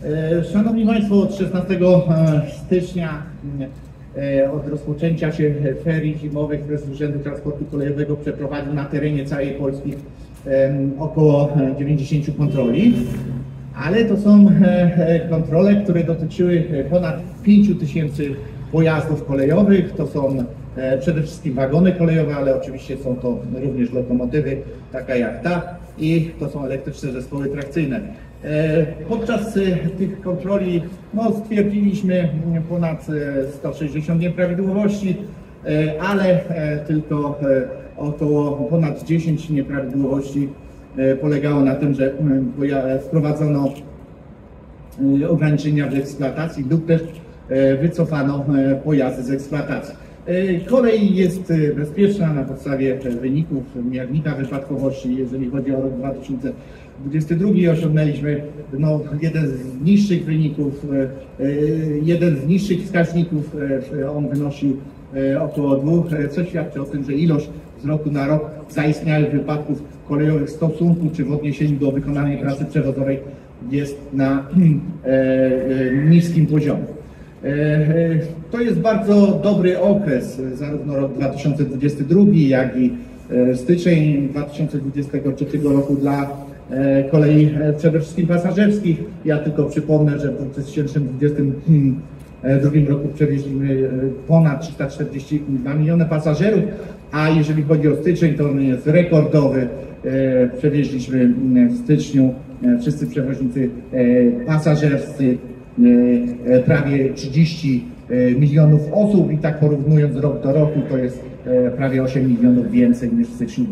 Szanowni Państwo, od 16 stycznia, od rozpoczęcia się ferii zimowych, Prezes Urzędu Transportu Kolejowego przeprowadził na terenie całej Polski około 90 kontroli, ale to są kontrole, które dotyczyły ponad 5000 pojazdów kolejowych. To są przede wszystkim wagony kolejowe, ale oczywiście są to również lokomotywy, taka jak ta, i to są elektryczne zespoły trakcyjne. Podczas tych kontroli stwierdziliśmy ponad 160 nieprawidłowości, ale tylko około ponad 10 nieprawidłowości polegało na tym, że wprowadzono ograniczenia w eksploatacji lub też wycofano pojazdy z eksploatacji. Kolej jest bezpieczna na podstawie wyników miernika wypadkowości. Jeżeli chodzi o rok 2022, osiągnęliśmy jeden z niższych wyników, jeden z niższych wskaźników. On wynosił około 2, co świadczy o tym, że ilość z roku na rok zaistniałych wypadków kolejowych w stosunku czy w odniesieniu do wykonanej pracy przewozowej jest na niskim poziomie. To jest bardzo dobry okres, zarówno rok 2022, jak i styczeń 2023 roku dla kolei przede wszystkim pasażerskich. Ja tylko przypomnę, że w 2022 roku przewieźliśmy ponad 342 miliony pasażerów, a jeżeli chodzi o styczeń, to on jest rekordowy. Przewieźliśmy w styczniu wszyscy przewoźnicy pasażerscy prawie 30 milionów osób i tak porównując rok do roku, to jest prawie 8 milionów więcej niż w styczniu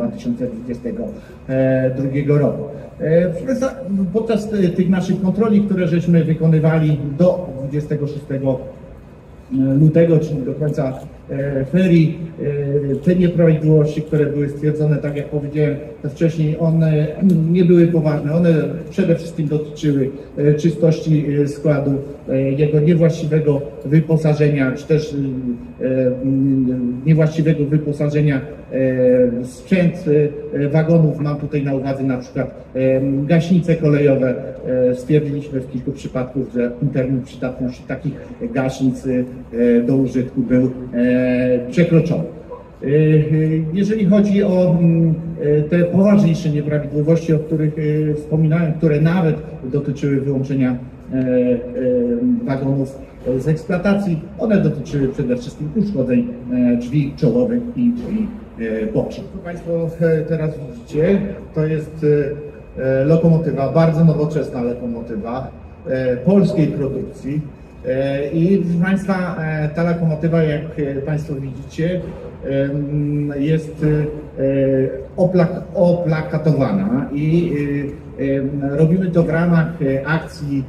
2022 roku. Podczas tych naszych kontroli, które żeśmy wykonywali do 26 lutego, czyli do końca ferii, te nieprawidłowości, które były stwierdzone, tak jak powiedziałem wcześniej, one nie były poważne. One przede wszystkim dotyczyły czystości składu, jego niewłaściwego wyposażenia, czy też niewłaściwego wyposażenia w sprzęt wagonów. Mam tutaj na uwadze na przykład gaśnice kolejowe. Stwierdziliśmy w kilku przypadkach, że termin przydatności takich gaśnic do użytku był przekroczony. Jeżeli chodzi o te poważniejsze nieprawidłowości, o których wspominałem, które nawet dotyczyły wyłączenia wagonów z eksploatacji, one dotyczyły przede wszystkim uszkodzeń drzwi czołowych i drzwi bocznych. Co Państwo teraz widzicie, to jest lokomotywa, bardzo nowoczesna lokomotywa polskiej produkcji. I proszę Państwa, ta lokomotywa, jak Państwo widzicie, jest oplakatowana i robimy to w ramach akcji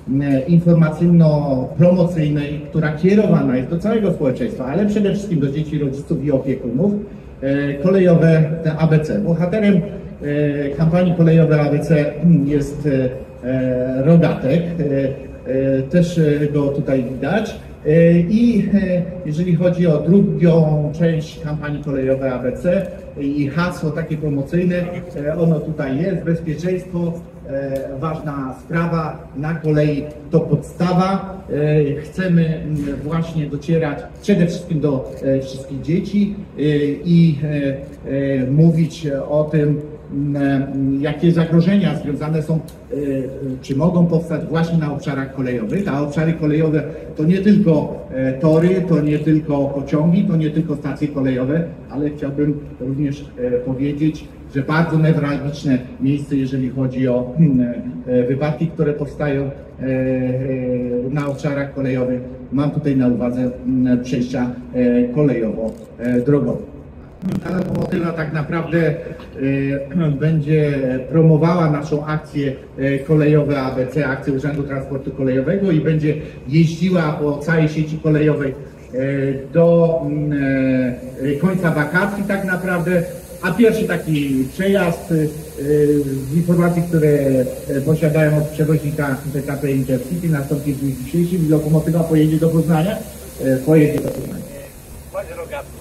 informacyjno-promocyjnej, która kierowana jest do całego społeczeństwa, ale przede wszystkim do dzieci, rodziców i opiekunów. Kolejowe ABC. Bohaterem kampanii kolejowej ABC jest Rogatek. Też go tutaj widać. I jeżeli chodzi o drugą część kampanii kolejowej ABC i hasło takie promocyjne, ono tutaj jest: bezpieczeństwo, ważna sprawa, na kolei to podstawa. Chcemy właśnie docierać przede wszystkim do wszystkich dzieci i mówić o tym, jakie zagrożenia związane są, czy mogą powstać właśnie na obszarach kolejowych. A obszary kolejowe to nie tylko tory, to nie tylko pociągi, to nie tylko stacje kolejowe, ale chciałbym również powiedzieć, że bardzo newralgiczne miejsce, jeżeli chodzi o wypadki, które powstają na obszarach kolejowych. Mam tutaj na uwadze przejścia kolejowo-drogowe. Ta lokomotywa tak naprawdę będzie promowała naszą akcję kolejowe ABC, akcję Urzędu Transportu Kolejowego, i będzie jeździła po całej sieci kolejowej do końca wakacji tak naprawdę. A pierwszy taki przejazd z informacji, które posiadają od przewoźnika PKP Intercity, nastąpi w dniu dzisiejszym i lokomotywa pojedzie do Poznania. Pojedzie do Poznania. Panie Rogatku.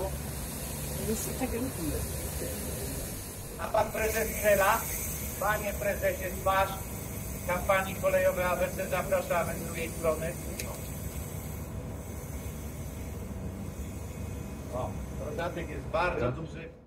A pan prezes strzela? Panie prezesie, twarz. kampanii kolejowej ABC zapraszamy z drugiej strony. O, rodatek jest bardzo duży.